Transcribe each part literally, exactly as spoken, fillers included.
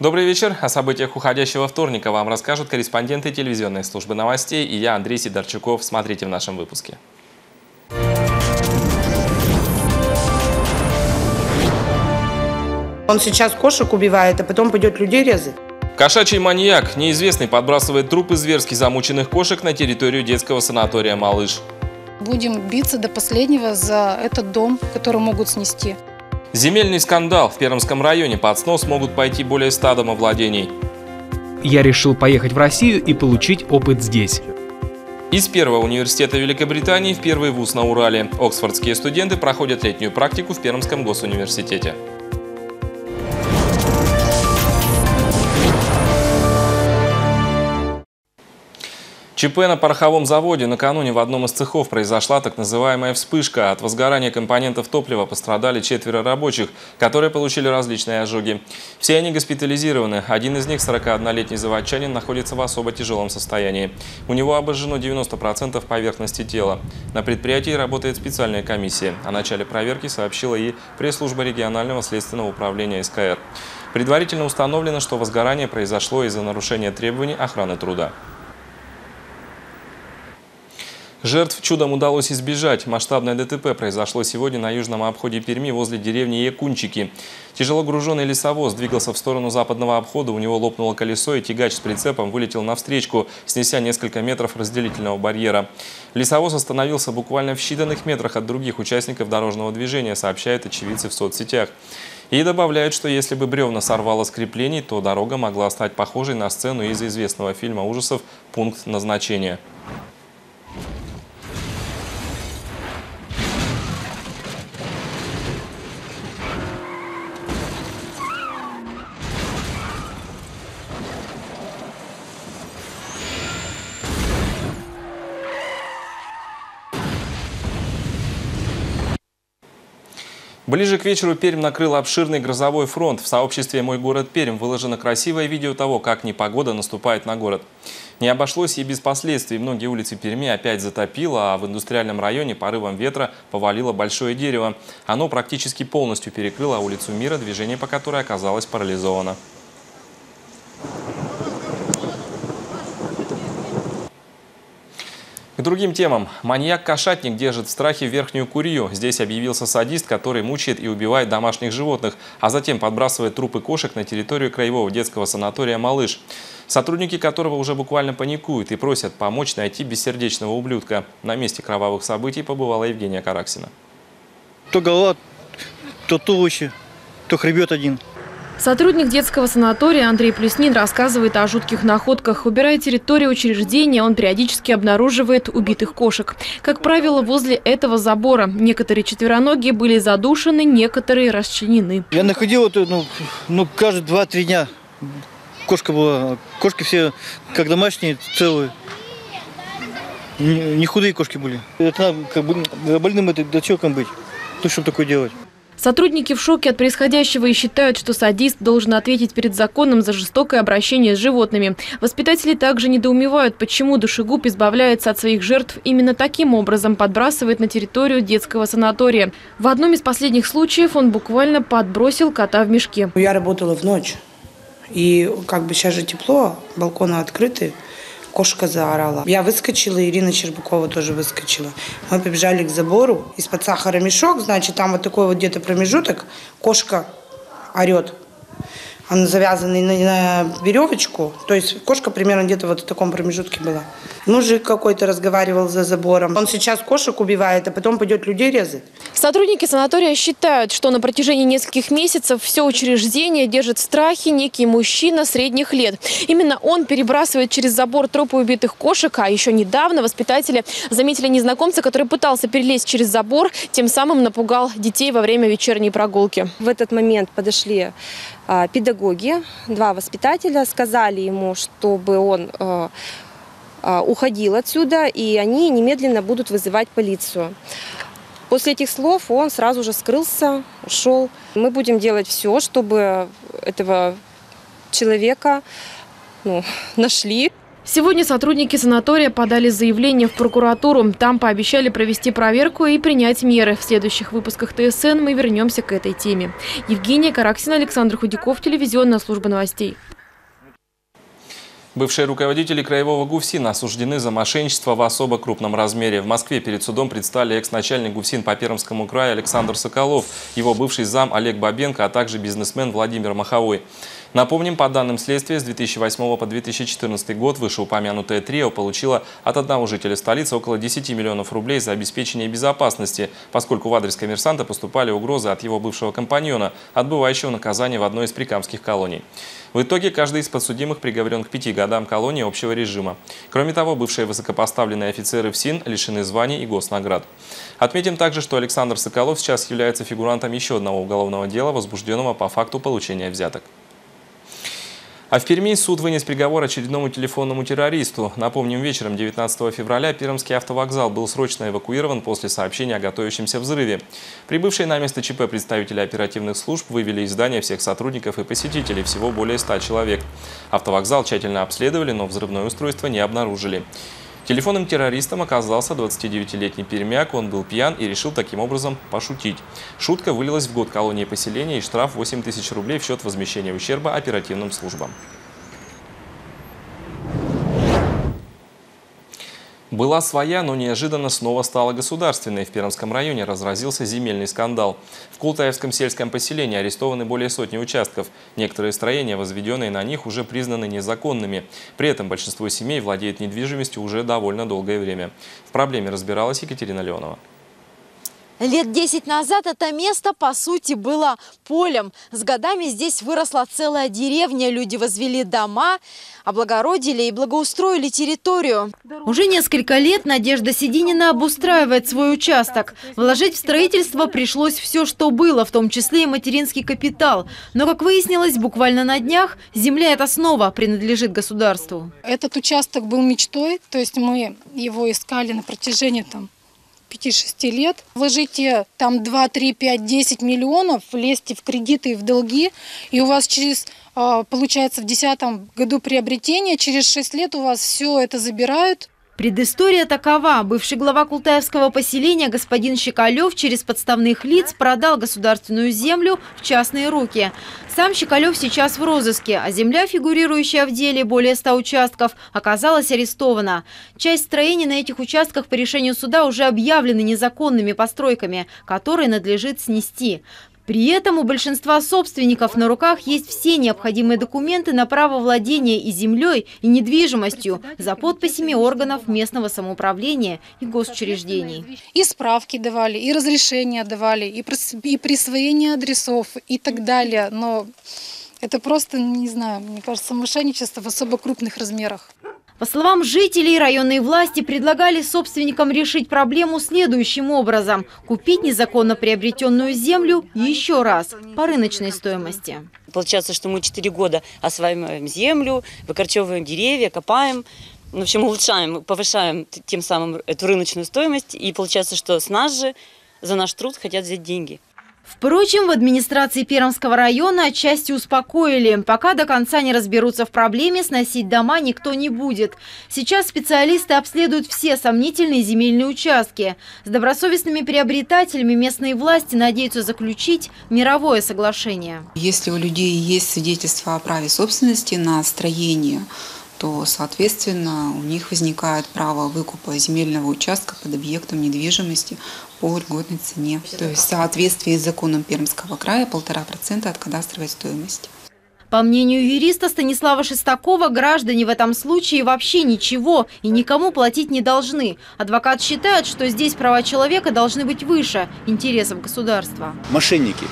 Добрый вечер. О событиях уходящего вторника вам расскажут корреспонденты телевизионной службы новостей и я, Андрей Сидорчуков. Смотрите в нашем выпуске. Он сейчас кошек убивает, а потом пойдет людей резать. Кошачий маньяк, неизвестный, подбрасывает трупы зверски замученных кошек на территорию детского санатория «Малыш». Будем биться до последнего за этот дом, который могут снести. Земельный скандал. В Пермском районе под снос могут пойти более ста домовладений. Я решил поехать в Россию и получить опыт здесь. Из первого университета Великобритании в первый вуз на Урале. Оксфордские студенты проходят летнюю практику в Пермском госуниверситете. ЧП на пороховом заводе. Накануне в одном из цехов произошла так называемая вспышка. От возгорания компонентов топлива пострадали четверо рабочих, которые получили различные ожоги. Все они госпитализированы. Один из них, сорокаоднолетний заводчанин, находится в особо тяжелом состоянии. У него обожжено девяносто процентов поверхности тела. На предприятии работает специальная комиссия. О начале проверки сообщила и пресс-служба регионального следственного управления СКР. Предварительно установлено, что возгорание произошло из-за нарушения требований охраны труда. Жертв чудом удалось избежать. Масштабное ДТП произошло сегодня на южном обходе Перми возле деревни Якунчики. Тяжелогруженный лесовоз двигался в сторону западного обхода, у него лопнуло колесо, и тягач с прицепом вылетел навстречу, снеся несколько метров разделительного барьера. Лесовоз остановился буквально в считанных метрах от других участников дорожного движения, сообщают очевидцы в соцсетях. И добавляют, что если бы бревна сорвало с креплений, то дорога могла стать похожей на сцену из известного фильма ужасов «Пункт назначения». Ближе к вечеру Пермь накрыл обширный грозовой фронт. В сообществе «Мой город Пермь» выложено красивое видео того, как непогода наступает на город. Не обошлось и без последствий. Многие улицы Перми опять затопило, а в индустриальном районе порывом ветра повалило большое дерево. Оно практически полностью перекрыло улицу Мира, движение по которой оказалось парализовано. К другим темам. Маньяк-кошатник держит в страхе верхнюю Курью. Здесь объявился садист, который мучает и убивает домашних животных, а затем подбрасывает трупы кошек на территорию краевого детского санатория «Малыш», сотрудники которого уже буквально паникуют и просят помочь найти бессердечного ублюдка. На месте кровавых событий побывала Евгения Караксина. То голова, то туловище, то хребет один. Сотрудник детского санатория Андрей Плеснин рассказывает о жутких находках. Убирая территорию учреждения, он периодически обнаруживает убитых кошек. Как правило, возле этого забора. Некоторые четвероногие были задушены, некоторые расчленены. Я находил это, ну, ну каждые два-три дня. Кошка была. Кошки все как домашние, целые. Не, не худые кошки были. Это надо как бы больным это до чего быть. То, чтобы такое делать. Сотрудники в шоке от происходящего и считают, что садист должен ответить перед законом за жестокое обращение с животными. Воспитатели также недоумевают, почему душегуб избавляется от своих жертв именно таким образом, подбрасывает на территорию детского санатория. В одном из последних случаев он буквально подбросил кота в мешке. Я работала в ночь, и как бы сейчас же тепло, балконы открыты. Кошка заорала. Я выскочила, Ирина Щербакова тоже выскочила. Мы побежали к забору. Из-под сахара мешок, значит, там вот такой вот где-то промежуток. Кошка орет. Она завязана на веревочку. То есть кошка примерно где-то вот в таком промежутке была. Мужик какой-то разговаривал за забором. Он сейчас кошек убивает, а потом пойдет людей резать. Сотрудники санатория считают, что на протяжении нескольких месяцев все учреждение держит в страхе некий мужчина средних лет. Именно он перебрасывает через забор трупы убитых кошек, а еще недавно воспитатели заметили незнакомца, который пытался перелезть через забор, тем самым напугал детей во время вечерней прогулки. В этот момент подошли а, педагоги, два воспитателя, сказали ему, чтобы он а, а, уходил отсюда, и они немедленно будут вызывать полицию. После этих слов он сразу же скрылся, ушел. Мы будем делать все, чтобы этого человека ну, нашли. Сегодня сотрудники санатория подали заявление в прокуратуру. Там пообещали провести проверку и принять меры. В следующих выпусках ТСН мы вернемся к этой теме. Евгения Караксина, Александр Худяков, телевизионная служба новостей. Бывшие руководители краевого ГУФСИН осуждены за мошенничество в особо крупном размере. В Москве перед судом предстали экс-начальник ГУФСИН по Пермскому краю Александр Соколов, его бывший зам Олег Бабенко, а также бизнесмен Владимир Маховой. Напомним, по данным следствия, с две тысячи восьмого по две тысячи четырнадцатый год вышеупомянутое трио получило от одного жителя столицы около десяти миллионов рублей за обеспечение безопасности, поскольку в адрес коммерсанта поступали угрозы от его бывшего компаньона, отбывающего наказание в одной из прикамских колоний. В итоге каждый из подсудимых приговорен к пяти годам колонии общего режима. Кроме того, бывшие высокопоставленные офицеры ФСИН лишены званий и госнаград. Отметим также, что Александр Соколов сейчас является фигурантом еще одного уголовного дела, возбужденного по факту получения взяток. А в Перми суд вынес приговор очередному телефонному террористу. Напомним, вечером девятнадцатого февраля Пермский автовокзал был срочно эвакуирован после сообщения о готовящемся взрыве. Прибывшие на место ЧП представители оперативных служб вывели из здания всех сотрудников и посетителей, всего более ста человек. Автовокзал тщательно обследовали, но взрывное устройство не обнаружили. Телефонным террористом оказался двадцатидевятилетний пермяк. Он был пьян и решил таким образом пошутить. Шутка вылилась в год колонии поселения и штраф восемь тысяч рублей в счет возмещения ущерба оперативным службам. Была своя, но неожиданно снова стала государственной. В Пермском районе разразился земельный скандал. В Култаевском сельском поселении арестованы более сотни участков. Некоторые строения, возведенные на них, уже признаны незаконными. При этом большинство семей владеет недвижимостью уже довольно долгое время. В проблеме разбиралась Екатерина Леонова. Лет десять назад это место, по сути, было полем. С годами здесь выросла целая деревня. Люди возвели дома, облагородили и благоустроили территорию. Уже несколько лет Надежда Сединина обустраивает свой участок. Вложить в строительство пришлось все, что было, в том числе и материнский капитал. Но, как выяснилось, буквально на днях земля эта снова принадлежит государству. Этот участок был мечтой, то есть мы его искали на протяжении там пяти-шести лет. Вложите там два, три, пять, десять миллионов, влезьте в кредиты и в долги, и у вас через, получается, в десятом году приобретения, через шесть лет у вас все это забирают. Предыстория такова. Бывший глава Култаевского поселения господин Щекалев через подставных лиц продал государственную землю в частные руки. Сам Щекалев сейчас в розыске, а земля, фигурирующая в деле более ста участков, оказалась арестована. Часть строений на этих участках по решению суда уже объявлены незаконными постройками, которые надлежит снести. При этом у большинства собственников на руках есть все необходимые документы на право владения и землей, и недвижимостью за подписями органов местного самоуправления и госучреждений. И справки давали, и разрешения давали, и присвоение адресов и так далее. Но это просто, не знаю, мне кажется, мошенничество в особо крупных размерах. По словам жителей, районные власти предлагали собственникам решить проблему следующим образом – купить незаконно приобретенную землю еще раз по рыночной стоимости. Получается, что мы четыре года осваиваем землю, выкорчевываем деревья, копаем, в общем, улучшаем, повышаем тем самым эту рыночную стоимость. И получается, что с нас же за наш труд хотят взять деньги. Впрочем, в администрации Пермского района отчасти успокоили. Пока до конца не разберутся в проблеме, сносить дома никто не будет. Сейчас специалисты обследуют все сомнительные земельные участки. С добросовестными приобретателями местные власти надеются заключить мировое соглашение. Если у людей есть свидетельство о праве собственности на строение, то, соответственно, у них возникает право выкупа земельного участка под объектом недвижимости по льготной цене. То есть в соответствии с законом Пермского края полтора процента от кадастровой стоимости. По мнению юриста Станислава Шестакова, граждане в этом случае вообще ничего и никому платить не должны. Адвокат считает, что здесь права человека должны быть выше интересов государства. Мошенники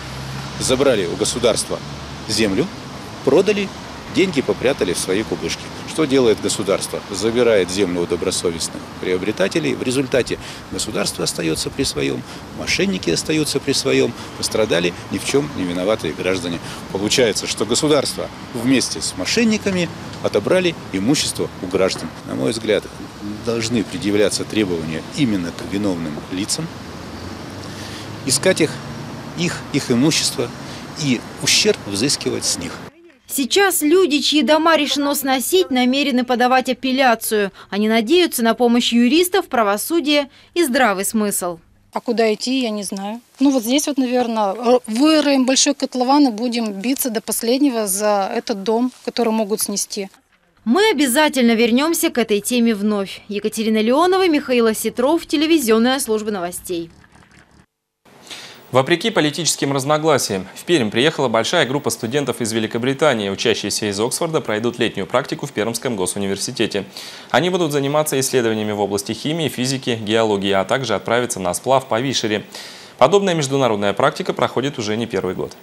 забрали у государства землю, продали, деньги попрятали в свои кубышки. Что делает государство? Забирает землю у добросовестных приобретателей. В результате государство остается при своем, мошенники остаются при своем, пострадали ни в чем не виноватые граждане. Получается, что государство вместе с мошенниками отобрали имущество у граждан. На мой взгляд, должны предъявляться требования именно к виновным лицам, искать их, их, их имущество и ущерб взыскивать с них. Сейчас люди, чьи дома решено сносить, намерены подавать апелляцию. Они надеются на помощь юристов, правосудия и здравый смысл. А куда идти, я не знаю. Ну вот здесь вот, наверное, выроем большой котлован и будем биться до последнего за этот дом, который могут снести. Мы обязательно вернемся к этой теме вновь. Екатерина Леонова, Михаил Осетров, телевизионная служба новостей. Вопреки политическим разногласиям, в Пермь приехала большая группа студентов из Великобритании. Учащиеся из Оксфорда пройдут летнюю практику в Пермском госуниверситете. Они будут заниматься исследованиями в области химии, физики, геологии, а также отправиться на сплав по Вишере. Подобная международная практика проходит уже не первый год.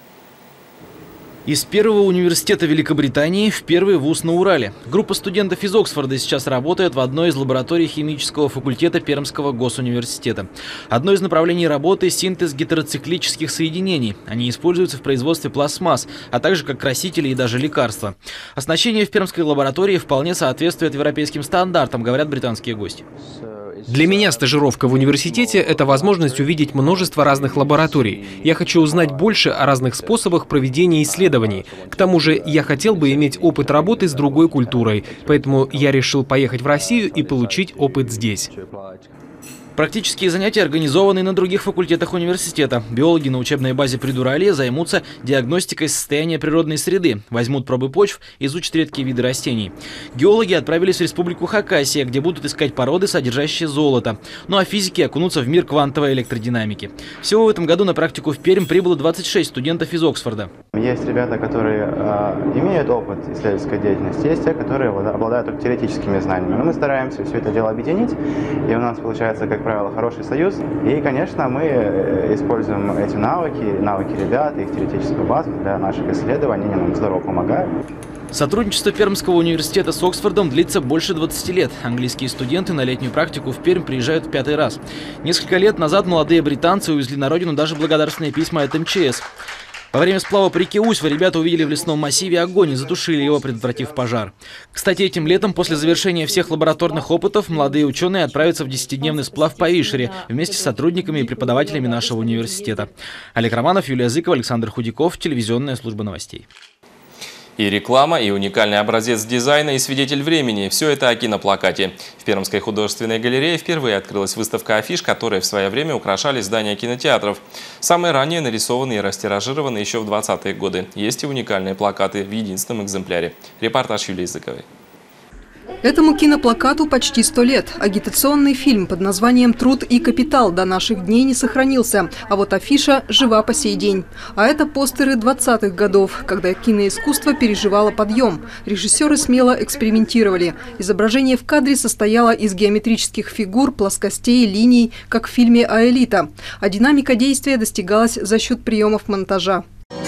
Из первого университета Великобритании в первый вуз на Урале. Группа студентов из Оксфорда сейчас работает в одной из лабораторий химического факультета Пермского госуниверситета. Одно из направлений работы – синтез гетероциклических соединений. Они используются в производстве пластмасс, а также как красители и даже лекарства. Оснащение в пермской лаборатории вполне соответствует европейским стандартам, говорят британские гости. Для меня стажировка в университете – это возможность увидеть множество разных лабораторий. Я хочу узнать больше о разных способах проведения исследований. К тому же я хотел бы иметь опыт работы с другой культурой, поэтому я решил поехать в Россию и получить опыт здесь. Практические занятия организованы на других факультетах университета. Биологи на учебной базе при Дурале займутся диагностикой состояния природной среды, возьмут пробы почв, изучат редкие виды растений. Геологи отправились в республику Хакасия, где будут искать породы, содержащие золото. Ну а физики окунутся в мир квантовой электродинамики. Всего в этом году на практику в Пермь прибыло двадцать шесть студентов из Оксфорда. Есть ребята, которые э, имеют опыт исследовательской деятельности, есть те, которые обладают только теоретическими знаниями. Но мы стараемся все это дело объединить, и у нас получается, как правило, хороший союз. И, конечно, мы используем эти навыки, навыки ребят, их теоретическую базу для наших исследований, они нам здорово помогают. Сотрудничество Пермского университета с Оксфордом длится больше двадцати лет. Английские студенты на летнюю практику в Пермь приезжают в пятый раз. Несколько лет назад молодые британцы увезли на родину даже благодарственные письма от эм че эс. Во время сплава по реке Усьва ребята увидели в лесном массиве огонь и затушили его, предотвратив пожар. Кстати, этим летом, после завершения всех лабораторных опытов, молодые ученые отправятся в десятидневный сплав по Вишере вместе с сотрудниками и преподавателями нашего университета. Олег Романов, Юлия Зыкова, Александр Худяков, телевизионная служба новостей. И реклама, и уникальный образец дизайна, и свидетель времени – все это о киноплакате. В Пермской художественной галерее впервые открылась выставка афиш, которые в свое время украшали здания кинотеатров. Самые ранее нарисованы и растиражированы еще в двадцатые годы. Есть и уникальные плакаты в единственном экземпляре. Репортаж Юлии Зыковой. Этому киноплакату почти сто лет. Агитационный фильм под названием «Труд и капитал» до наших дней не сохранился, а вот афиша жива по сей день. А это постеры двадцатых годов, когда киноискусство переживало подъем. Режиссеры смело экспериментировали. Изображение в кадре состояло из геометрических фигур, плоскостей, линий, как в фильме «Аэлита». А динамика действия достигалась за счет приемов монтажа.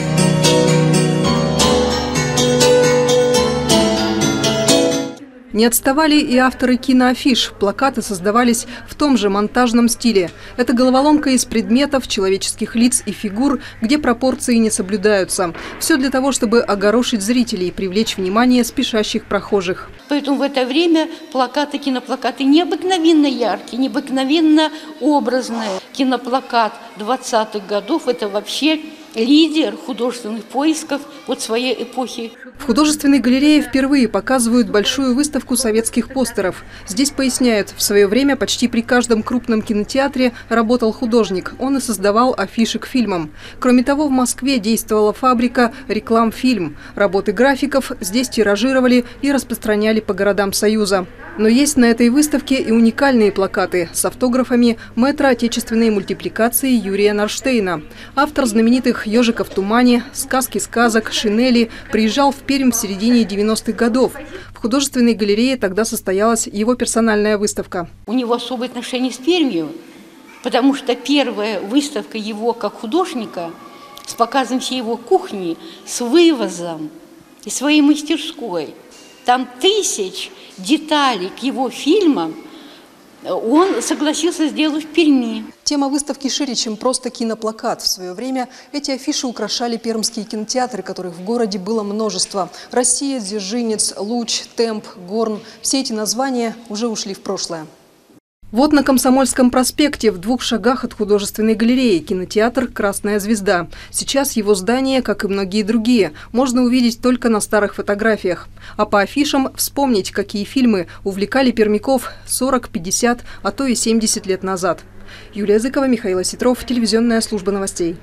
Не отставали и авторы киноафиш. Плакаты создавались в том же монтажном стиле. Это головоломка из предметов, человеческих лиц и фигур, где пропорции не соблюдаются. Все для того, чтобы огорошить зрителей и привлечь внимание спешащих прохожих. Поэтому в это время плакаты, киноплакаты необыкновенно яркие, необыкновенно образные. Киноплакат двадцатых годов – это вообще лидер художественных поисков от своей эпохи. В художественной галерее впервые показывают большую выставку советских постеров. Здесь поясняют, в свое время почти при каждом крупном кинотеатре работал художник. Он и создавал афиши к фильмам. Кроме того, в Москве действовала фабрика «Рекламфильм». Работы графиков здесь тиражировали и распространяли по городам Союза. Но есть на этой выставке и уникальные плакаты с автографами мэтра отечественной мультипликации Юрия Нарштейна. Автор знаменитых «Ежика в тумане», «Сказки сказок», «Шинели» приезжал в Пермь в середине девяностых годов. В художественной галерее тогда состоялась его персональная выставка. У него особое отношение с Пермью, потому что первая выставка его как художника с показом всей его кухни, с вывозом и своей мастерской. Там тысяч деталей к его фильмам он согласился сделать в Перми. Тема выставки шире, чем просто киноплакат. В свое время эти афиши украшали пермские кинотеатры, которых в городе было множество. «Россия», «Дзержинец», «Луч», «Темп», «Горн». Все эти названия уже ушли в прошлое. Вот на Комсомольском проспекте, в двух шагах от художественной галереи, кинотеатр «Красная звезда». Сейчас его здание, как и многие другие, можно увидеть только на старых фотографиях. А по афишам вспомнить, какие фильмы увлекали пермяков сорок, пятьдесят, а то и семьдесят лет назад. Юлия Зыкова, Михаил Осетров, телевизионная служба новостей.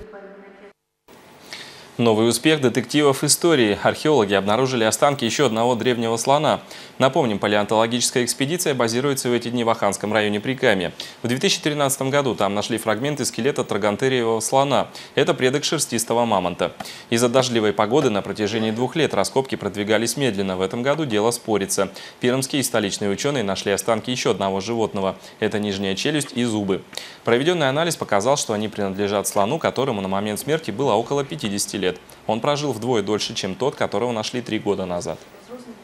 Новый успех детективов истории. Археологи обнаружили останки еще одного древнего слона. Напомним, палеонтологическая экспедиция базируется в эти дни в Оханском районе Прикамья. В две тысячи тринадцатом году там нашли фрагменты скелета трагонтериевого слона. Это предок шерстистого мамонта. Из-за дождливой погоды на протяжении двух лет раскопки продвигались медленно. В этом году дело спорится. Пермские и столичные ученые нашли останки еще одного животного. Это нижняя челюсть и зубы. Проведенный анализ показал, что они принадлежат слону, которому на момент смерти было около пятидесяти лет. Он прожил вдвое дольше, чем тот, которого нашли три года назад.